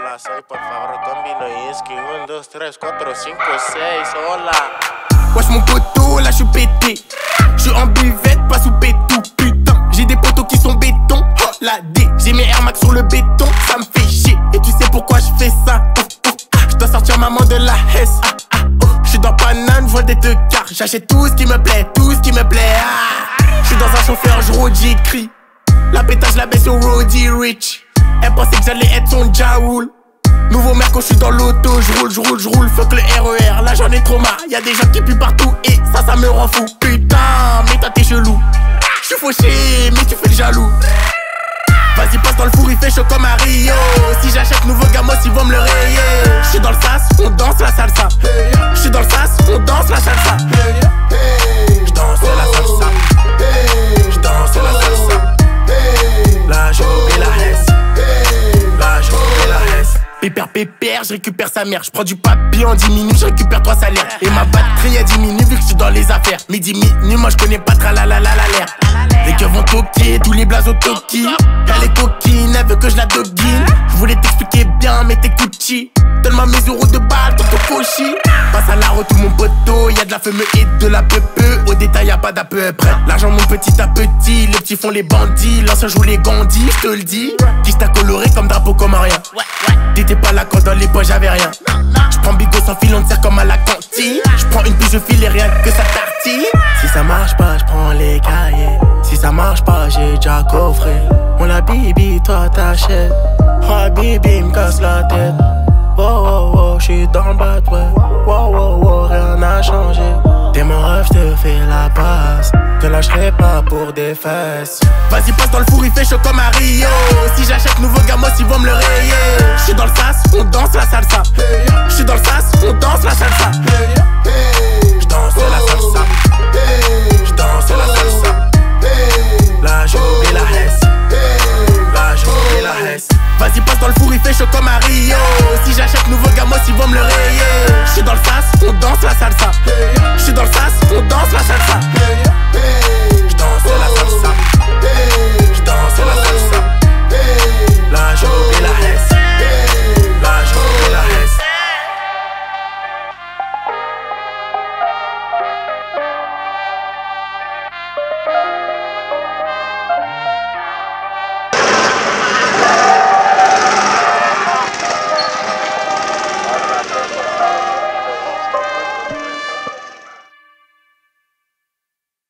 Hola, soy por favor Tombi Noyinski. 1, 2, 3, 4, 5, 6. Hola. Wesh mon poteau, là j'suis pété. J'suis en buvette, pas sous pétou. Putain, j'ai des poteaux qui sont béton. Oh la D, j'ai mes Air Max sur le béton. Ça me fait chier, et tu sais pourquoi j'fais ça. J'dois sortir maman de la Hesse. J'suis dans Paname, j'vois des deux quarts. J'achète tout ce qui me plaît, tout ce qui me plaît. J'suis dans un chauffeur, j'rôde, j'écris. La pétage, la baisse au Roddy Rich. Elle pensait que j'allais être son Jaoul. Nouveau mec quand j'suis dans l'auto, j'roule, fuck le RER, là j'en ai trop marre. Y'a des gens qui puent partout et ça me rend fou. Putain, mais toi t'es chelou. J'suis fauché, mais tu fais le jaloux. Vas-y passe dans le four, il fait chaud comme à Rio. Si j'achète nouveau gamos, ils vont me le rayer. J'suis dans le sas, on danse la salsa. J'suis dans le sas, on danse la salsa. J'danse la salsa. J'danse la salsa. Là j'ai oublié la Hesse. Là j'ai oublié la Hesse. Pépère, je récupère sa mère. Je prends du papier en 10 minutes, je récupère 3 salaires. Et ma batterie a diminué vu que je suis dans les affaires. Midi, moi je connais pas tralalala l'air. Les keufs vont toquer, tous les blazes au toki. Elle est coquine, elle veut que je la doguine. Je voulais t'expliquer bien, mais t'es Gucci. Donne-moi mes euros de balle, ton cochi. Passe à la route, tout mon poteau. Y'a de la fumée et de la peu. Au détail, y'a pas d'à peu près. L'argent monte petit à petit, les petits font les bandits. L'ancien joue les gandis, je te le dis. Qui t'a coloré comme drapeau comorien. T'étais pas là quand dans les poches j'avais rien. J'prends bigot sans fil, on te sert comme à la cantine. J'prends une pige, je file et rien que ça tartine. Si ça marche pas, j'prends les cahiers. Si ça marche pas, j'ai déjà coffré. On la bibi, toi t'achètes. Oh bibi, me casse la tête. Oh, j'suis dans le bat, ouais. Oh, rien n'a changé. T'es mon rêve, j'te fais la passe. Te lâcherai pas pour des fesses. Vas-y, passe dans le four, il fait chaud comme à Rio. Si j'achète nouveau gamos, ils vont me le rayer. J'suis dans le sas, on danse la salsa. J'suis dans le sas, on danse la salsa. J'danse la salsa. J'danse la salsa. Là, j'ai oublié la Hesse.